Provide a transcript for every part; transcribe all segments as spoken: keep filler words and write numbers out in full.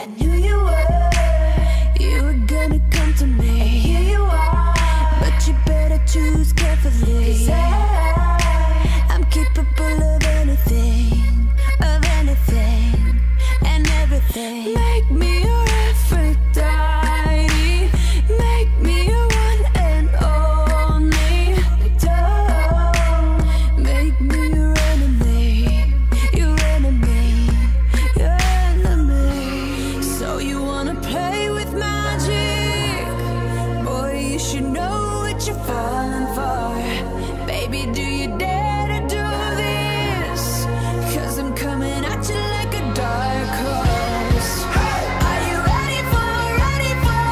I knew you were. You were gonna come to me, and here you are. But you better choose carefully, 'cause I, I'm capable of anything, of anything and everything. Make me your Aphrodite, make me your one and only. Don't make me your enemy, your enemy, your enemy. So you wanna play with magic? Boy, you should know what you're falling for. Baby, do you dare to do this? 'Cause I'm coming at you like a dark horse. Are you ready for, ready for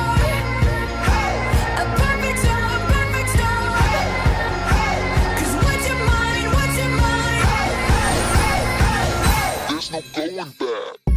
a perfect storm, perfect storm? 'Cause what's your mind, what's your mind? There's no going back.